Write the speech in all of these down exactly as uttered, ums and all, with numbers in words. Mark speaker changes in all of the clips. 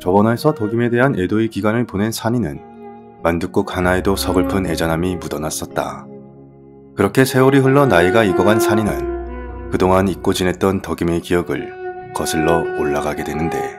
Speaker 1: 저번화에서 덕임에 대한 애도의 기간을 보낸 산이는 만둣국 하나에도 서글픈 애잔함이 묻어났었다. 그렇게 세월이 흘러 나이가 익어간 산이는 그동안 잊고 지냈던 덕임의 기억을 거슬러 올라가게 되는데,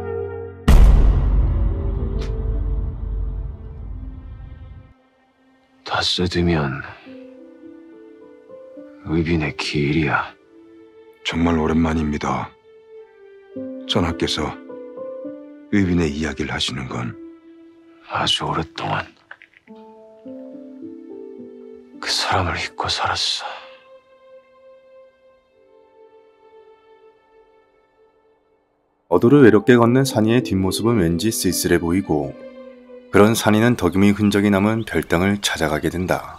Speaker 2: 다 쓰드면 의빈의 길이야.
Speaker 3: 정말 오랜만입니다. 전하께서 의빈의 이야기를 하시는 건
Speaker 2: 아주 오랫동안 그 사람을 잊고 살았어.
Speaker 1: 어도를 외롭게 걷는 산이의 뒷모습은 왠지 쓸쓸해 보이고, 그런 산이는 덕임의 흔적이 남은 별당을 찾아가게 된다.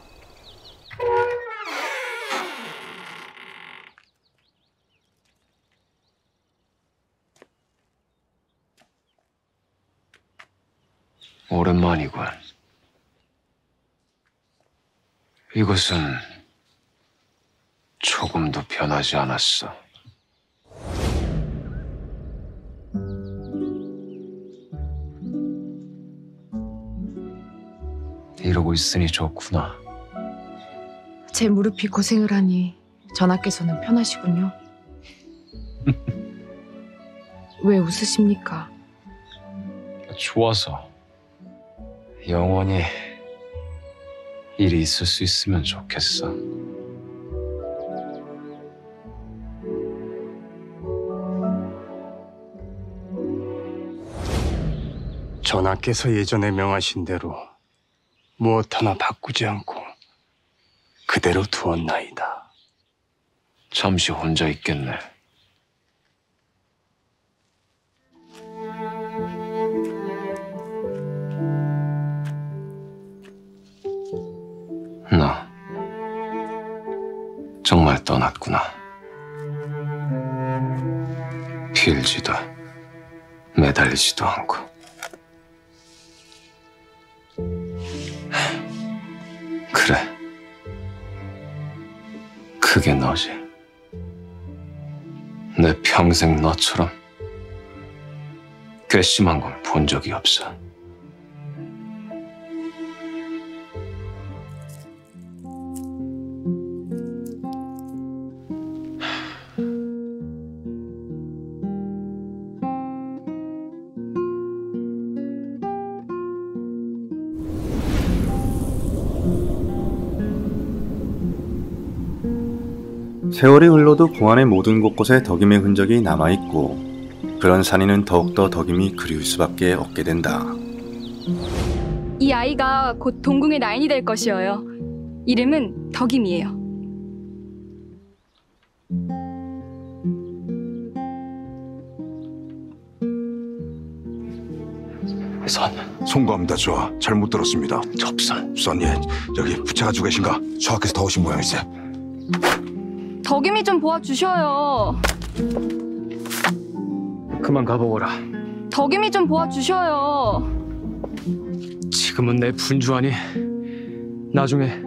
Speaker 2: 오랜만이군. 이곳은 조금도 변하지 않았어. 이러고 있으니 좋구나.
Speaker 4: 제 무릎이 고생을 하니 전하께서는 편하시군요. 왜 웃으십니까?
Speaker 2: 좋아서. 영원히 일이 있을 수 있으면 좋겠어.
Speaker 5: 전하께서 예전에 명하신 대로 무엇 하나 바꾸지 않고 그대로 두었나이다.
Speaker 2: 잠시 혼자 있겠네. 나 정말 떠났구나. 빌지도 매달리지도 않고. 그래, 그게 너지. 내 평생 너처럼 괘씸한 건 본 적이 없어.
Speaker 1: 세월이 흘러도 공안의 모든 곳곳에 덕임의 흔적이 남아있고, 그런 산이는 더욱더 덕임이 그리울 수밖에 없게 된다.
Speaker 6: 이 아이가 곧 동궁의 나인이 될 것이어요. 이름은 덕임이에요.
Speaker 2: 선.
Speaker 3: 송구합니다. 좋아. 잘못 들었습니다.
Speaker 2: 접선.
Speaker 3: 선예, 여기 부채가지고 계신가? 저하께서 더 오신 모양일세.
Speaker 6: 덕임이 좀 도와주셔요.
Speaker 5: 그만 가보거라.
Speaker 6: 덕임이 좀 도와주셔요.
Speaker 5: 지금은 내 분주하니 나중에.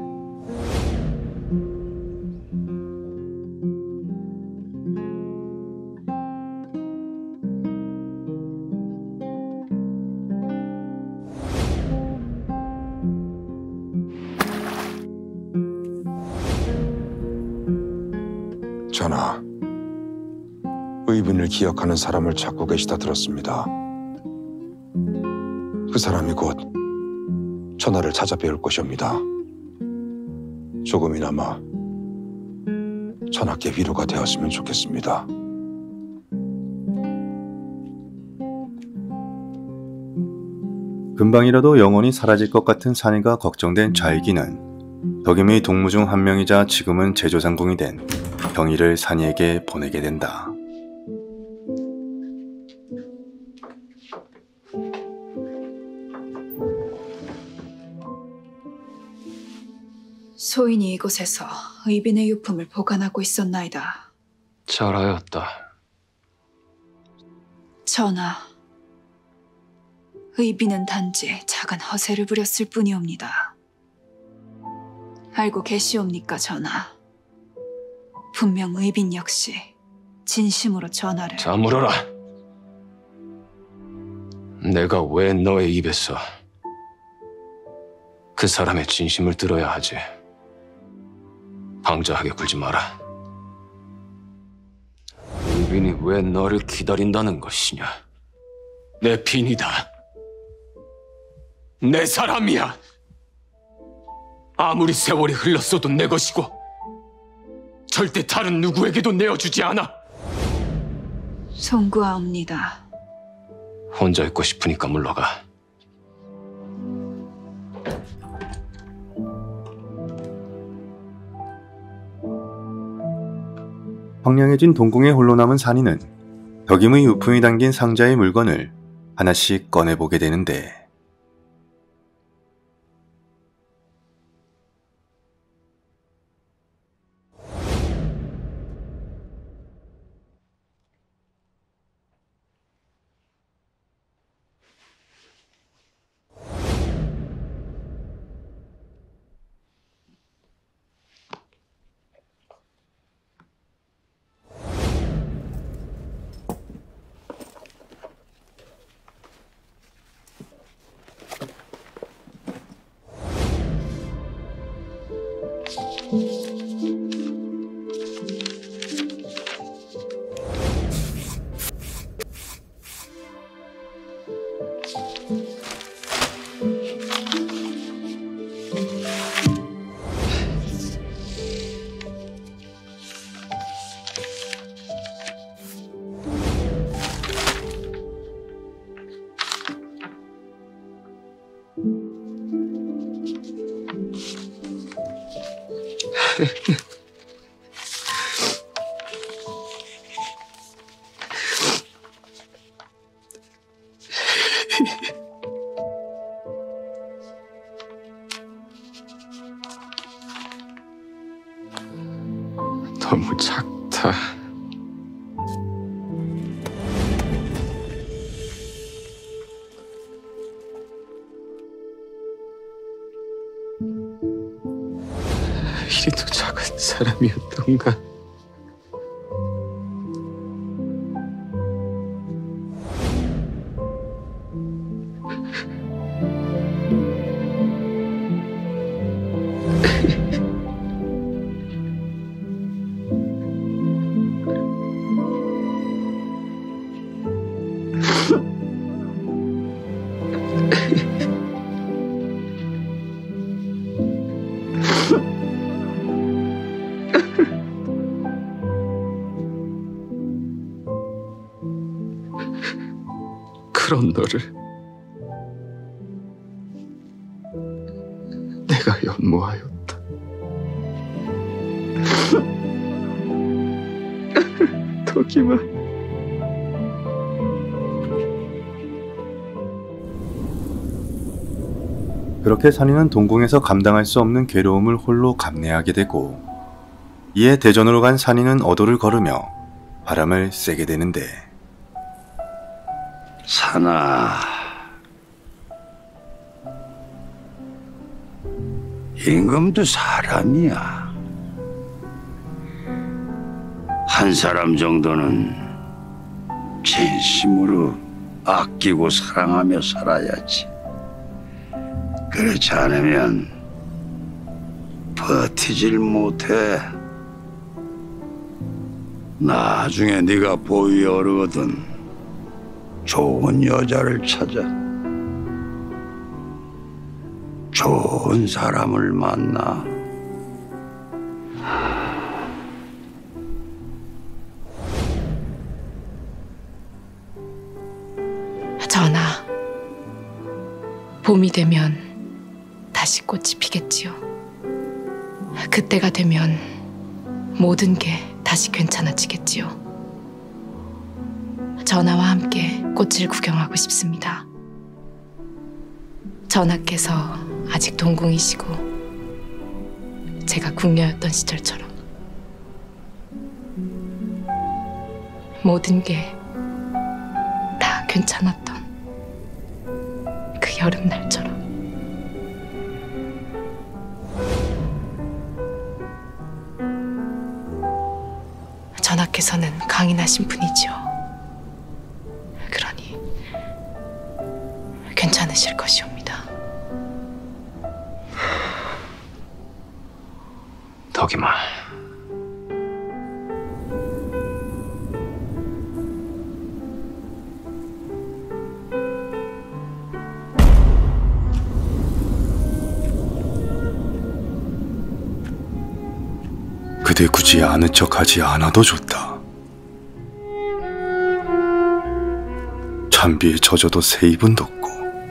Speaker 3: 전하, 의빈을 기억하는 사람을 찾고 계시다 들었습니다. 그 사람이 곧 전하를 찾아뵈올 것이옵니다. 조금이나마 전하께 위로가 되었으면 좋겠습니다.
Speaker 1: 금방이라도 영원히 사라질 것 같은 산이가 걱정된 좌익이는 덕임의 동무 중 한 명이자 지금은 제조상궁이 된 병희를 산이에게 보내게 된다.
Speaker 7: 소인이 이곳에서 의빈의 유품을 보관하고 있었나이다.
Speaker 2: 잘하였다.
Speaker 7: 전하, 의빈은 단지 작은 허세를 부렸을 뿐이옵니다. 알고 계시옵니까, 전하? 분명 의빈 역시 진심으로 전하를...
Speaker 2: 자, 물어라. 내가 왜 너의 입에서 그 사람의 진심을 들어야 하지? 방자하게 굴지 마라. 의빈이 왜 너를 기다린다는 것이냐? 내 빈이다. 내 사람이야. 아무리 세월이 흘렀어도 내 것이고 절대 다른 누구에게도 내어주지 않아.
Speaker 7: 송구하옵니다.
Speaker 2: 혼자 있고 싶으니까 물러가.
Speaker 1: 황량해진 동궁에 홀로 남은 산이는 덕임의 유품이 담긴 상자의 물건을 하나씩 꺼내보게 되는데
Speaker 2: 너무 작다. 이리도 작은 사람이었던가. 그런 너를 내가 연모하였다. 덕임아.
Speaker 1: 그렇게 산이는 동궁에서 감당할 수 없는 괴로움을 홀로 감내하게 되고 이에 대전으로 간 산이는 어도를 걸으며 바람을 쐬게 되는데
Speaker 8: 산아, 임금도 사람이야. 한 사람 정도는 진심으로 아끼고 사랑하며 살아야지. 그렇지 않으면 버티질 못해. 나중에 네가 보위 어르거든 좋은 여자를 찾아 좋은 사람을 만나.
Speaker 4: 전하, 봄이 되면 다시 꽃이 피겠지요. 그때가 되면 모든 게 다시 괜찮아지겠지요. 전하와 함께 꽃을 구경하고 싶습니다. 전하께서 아직 동궁이시고 제가 궁녀였던 시절처럼 모든 게 다 괜찮았던 그 여름날처럼. 전하께서는 강인하신 분이지요. 그러니 않으실 것이옵니다.
Speaker 5: 덕임아,
Speaker 1: 그대 굳이 아는 척하지 않아도 좋다. 찬비에 젖어도 새 입은 돋고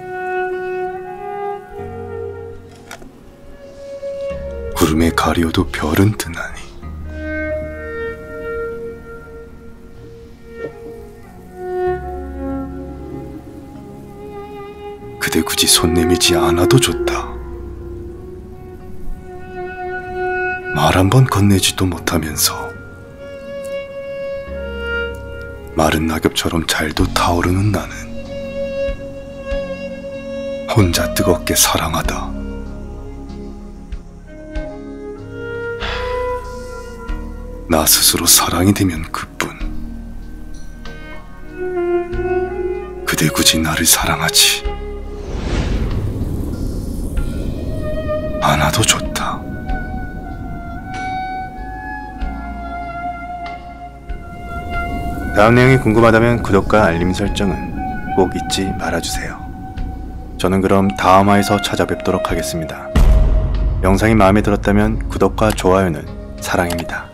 Speaker 1: 구름에 가리워도 별은 뜨나니 그대 굳이 손 내밀지 않아도 좋다. 말 한 번 건네지도 못하면서 마른 낙엽처럼 잘도 타오르는 나는 혼자 뜨겁게 사랑하다. 나 스스로 사랑이 되면 그뿐. 그대 굳이 나를 사랑하지 않아도 좋다. 다음 내용이 궁금하다면 구독과 알림 설정은 꼭 잊지 말아주세요. 저는 그럼 다음 화에서 찾아뵙도록 하겠습니다. 영상이 마음에 들었다면 구독과 좋아요는 사랑입니다.